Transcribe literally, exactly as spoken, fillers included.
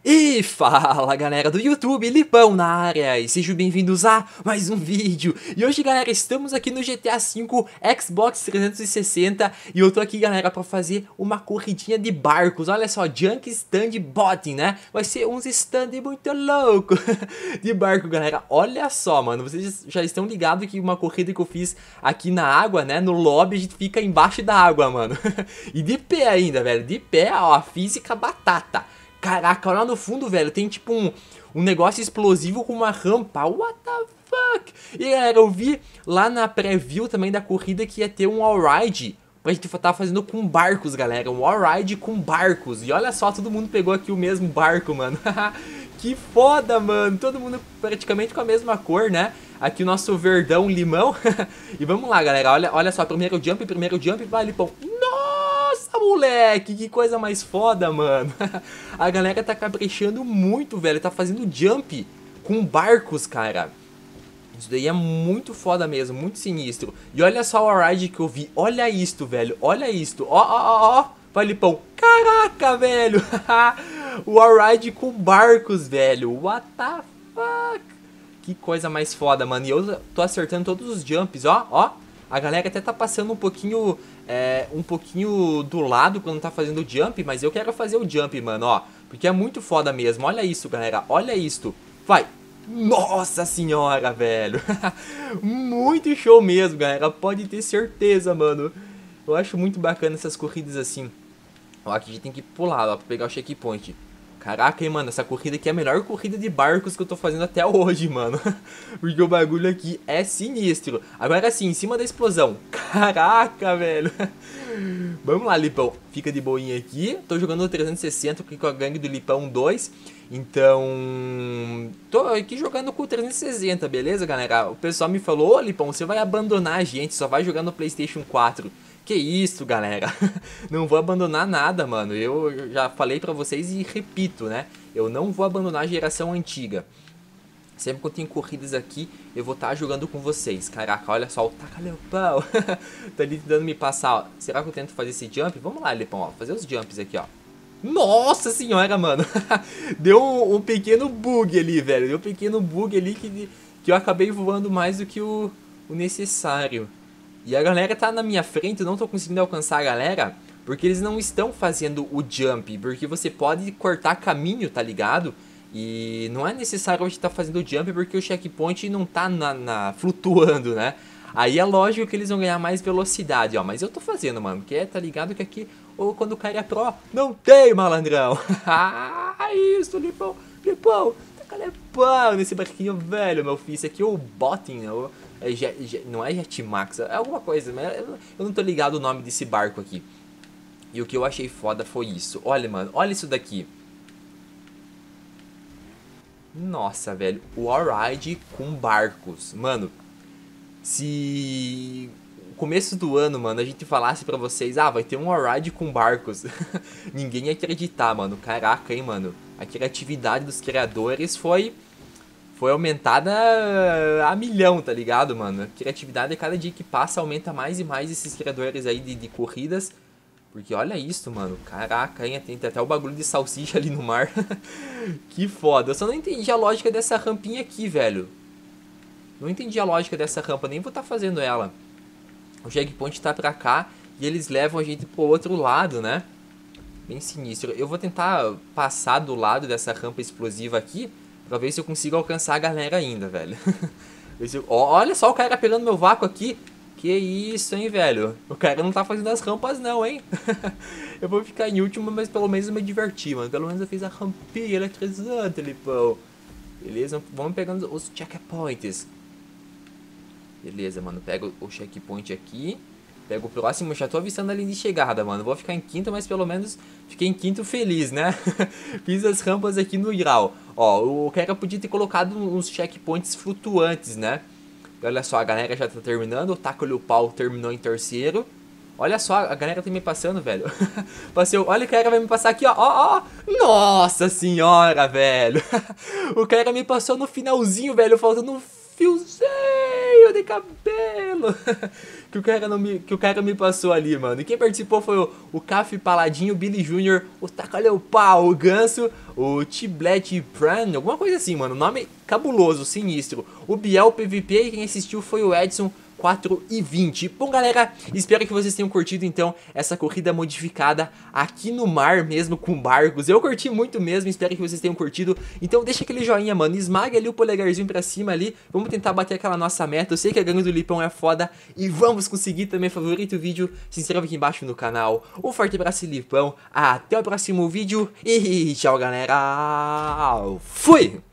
E fala galera do YouTube, Lipão na área, e sejam bem-vindos a mais um vídeo. E hoje galera, estamos aqui no G T A cinco Xbox trezentos e sessenta e eu tô aqui galera pra fazer uma corridinha de barcos. Olha só, Junk Stand Botting, né? Vai ser uns stand muito louco de barco galera. Olha só mano, vocês já estão ligados que uma corrida que eu fiz aqui na água, né? No lobby a gente fica embaixo da água mano. E de pé ainda velho, de pé ó, física batata. Caraca, lá no fundo, velho, tem tipo um, um negócio explosivo com uma rampa. What the fuck? E galera, eu vi lá na preview também da corrida que ia ter um all-ride pra gente tá fazendo com barcos, galera. Um all-ride com barcos. E olha só, todo mundo pegou aqui o mesmo barco, mano. Que foda, mano. Todo mundo praticamente com a mesma cor, né? Aqui o nosso verdão limão. E vamos lá, galera. Olha, olha só, primeiro jump, primeiro jump, vai, Lipão. Nossa, moleque, que coisa mais foda, mano. A galera tá caprichando muito, velho. Tá fazendo jump com barcos, cara. Isso daí é muito foda mesmo, muito sinistro. E olha só o ride que eu vi. Olha isto, velho. Olha isto. Ó, ó, ó, ó. Vai, Lipão. Caraca, velho. O ride com barcos, velho. What the fuck? Que coisa mais foda, mano. E eu tô acertando todos os jumps, ó, ó. A galera até tá passando um pouquinho, é, um pouquinho do lado quando tá fazendo o jump, mas eu quero fazer o jump, mano, ó. Porque é muito foda mesmo, olha isso, galera, olha isto. Vai! Nossa senhora, velho. Muito show mesmo, galera, pode ter certeza, mano. Eu acho muito bacana essas corridas assim. Ó, aqui a gente tem que pular, ó, pra pegar o checkpoint. Caraca, hein, mano, essa corrida aqui é a melhor corrida de barcos que eu tô fazendo até hoje, mano. Porque o bagulho aqui é sinistro. Agora sim, em cima da explosão. Caraca, velho. Vamos lá, Lipão. Fica de boinha aqui. Tô jogando no trezentos e sessenta aqui com a gangue do Lipão dois. Então... tô aqui jogando com o trezentos e sessenta, beleza, galera? O pessoal me falou, ô, Lipão, você vai abandonar a gente, só vai jogar no PlayStation quatro. Que isso, galera. Não vou abandonar nada, mano. Eu já falei pra vocês e repito, né? Eu não vou abandonar a geração antiga. Sempre que eu tenho corridas aqui, eu vou estar jogando com vocês. Caraca, olha só, o taca-leopão. Tá ali tentando me passar, ó. Será que eu tento fazer esse jump? Vamos lá, Lepão, ó. Fazer os jumps aqui, ó. Nossa senhora, mano. Deu um, um pequeno bug ali, velho. Deu um pequeno bug ali que, que eu acabei voando mais do que o, o necessário. E a galera tá na minha frente, eu não tô conseguindo alcançar a galera, porque eles não estão fazendo o jump, porque você pode cortar caminho, tá ligado? E não é necessário a gente tá fazendo o jump, porque o checkpoint não tá na, na, flutuando, né? Aí é lógico que eles vão ganhar mais velocidade, ó, mas eu tô fazendo, mano, porque tá ligado que aqui, ou quando o cara é pro, não tem malandrão. Ah, isso, Lipão, Lipão, tá Lipão nesse barquinho velho, meu filho, esse aqui é o Botting, né? É jet, jet, não é Jetmax, é alguma coisa, mas eu, eu não tô ligado o nome desse barco aqui. E o que eu achei foda foi isso. Olha, mano, olha isso daqui. Nossa, velho, o all-ride com barcos. Mano, se no começo do ano, mano, a gente falasse pra vocês, ah, vai ter um all-ride com barcos. Ninguém ia acreditar, mano. Caraca, hein, mano. A criatividade dos criadores foi... foi aumentada a milhão, tá ligado, mano? A criatividade, a cada dia que passa, aumenta mais e mais esses criadores aí de, de corridas. Porque olha isso, mano. Caraca, hein? Tem até o bagulho de salsicha ali no mar. Que foda. Eu só não entendi a lógica dessa rampinha aqui, velho. Não entendi a lógica dessa rampa, nem vou estar fazendo ela. O checkpoint tá pra cá e eles levam a gente pro outro lado, né? Bem sinistro. Eu vou tentar passar do lado dessa rampa explosiva aqui, pra ver se eu consigo alcançar a galera ainda, velho. eu... Olha só o cara pegando meu vácuo aqui. Que isso, hein, velho. O cara não tá fazendo as rampas não, hein. Eu vou ficar em último, mas pelo menos eu me diverti, mano. Pelo menos eu fiz a rampinha eletrizante, Lipão. Beleza, vamos pegando os checkpoints. Beleza, mano. Pega o checkpoint aqui. Pega o próximo, já tô avistando a linha de chegada, mano. Vou ficar em quinto, mas pelo menos fiquei em quinto feliz, né? Fiz as rampas aqui no grau. Ó, o cara podia ter colocado uns checkpoints flutuantes, né? Olha só, a galera já tá terminando. O Taco-lhe o pau terminou em terceiro. Olha só, a galera tá me passando, velho. Passei, olha o cara vai me passar aqui, ó. Ó, ó. Nossa senhora, velho. O cara me passou no finalzinho, velho. Faltando um fiozinho de cabelo. que o cara, não me, que o cara me passou ali, mano. E quem participou foi o, o Caf Paladinho, o Billy Júnior, o Tacalhau, o Ganso, o Tiblet Pran, alguma coisa assim, mano. Nome cabuloso, sinistro. O Biel P V P e quem assistiu foi o Edson quatro e vinte. Bom, galera, espero que vocês tenham curtido, então, essa corrida modificada aqui no mar mesmo, com barcos. Eu curti muito mesmo, espero que vocês tenham curtido. Então, deixa aquele joinha, mano, esmaga ali o polegarzinho pra cima ali. Vamos tentar bater aquela nossa meta. Eu sei que a gangue do Lipão é foda e vamos conseguir também. Favorita o vídeo, se inscreve aqui embaixo no canal. Um forte abraço, Lipão. Até o próximo vídeo e tchau, galera. Fui!